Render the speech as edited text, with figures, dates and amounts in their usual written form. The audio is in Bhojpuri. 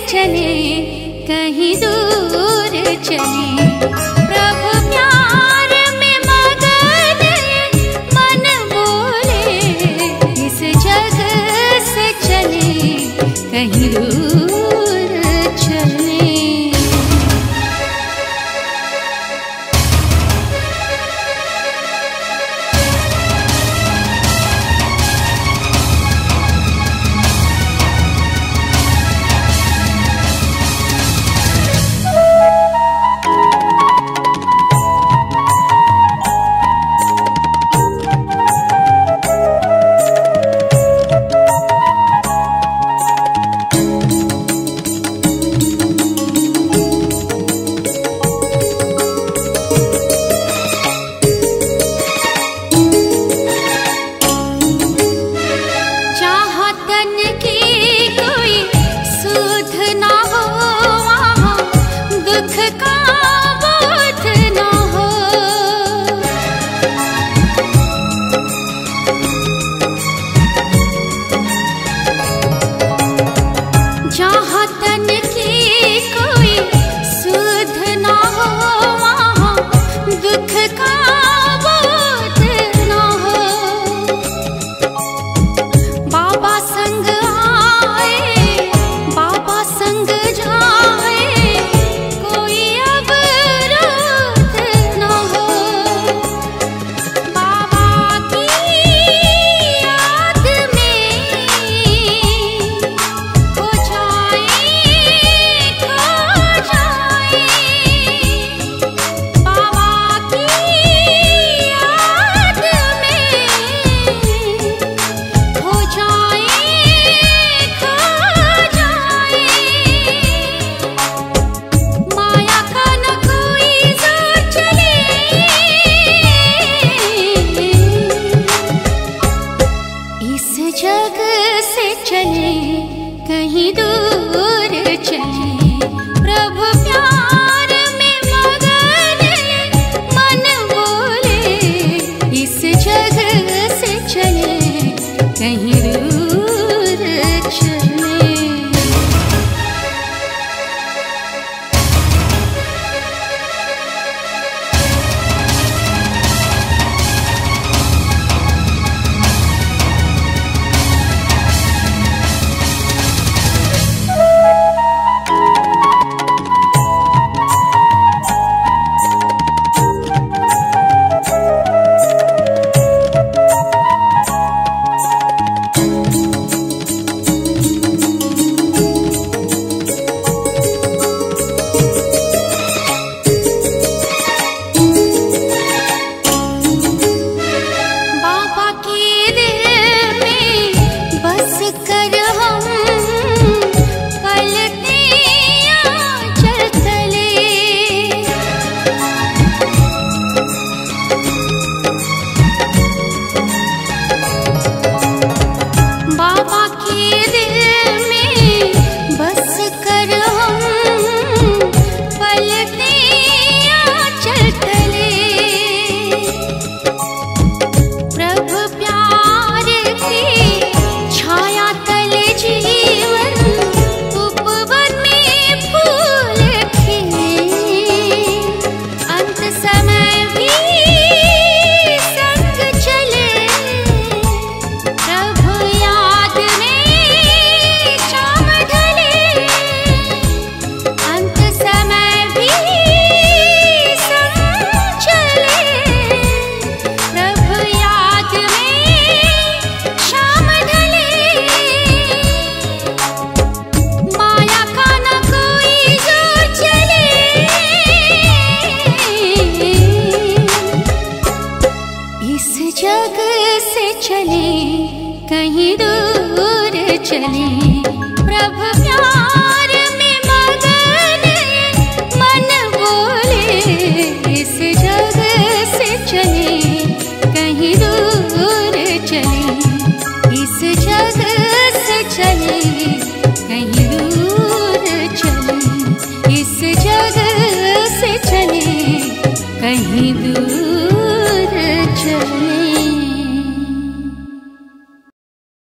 चले कहीं दूर चले। प्रभु प्यार में मगन मन बोले इस जग से चले कहीं दूर चले। कहीं दूर चले। प्रभु प्यार में मगन मन बोले इस जग से चले कहीं दूर चले। जग से चले कहीं दूर चले। प्रभु प्यार में मगन मन बोले इस जग से चले कहीं दूर चले। इस जग से चले कहीं दूर चले। इस जग से चले कहीं दूर।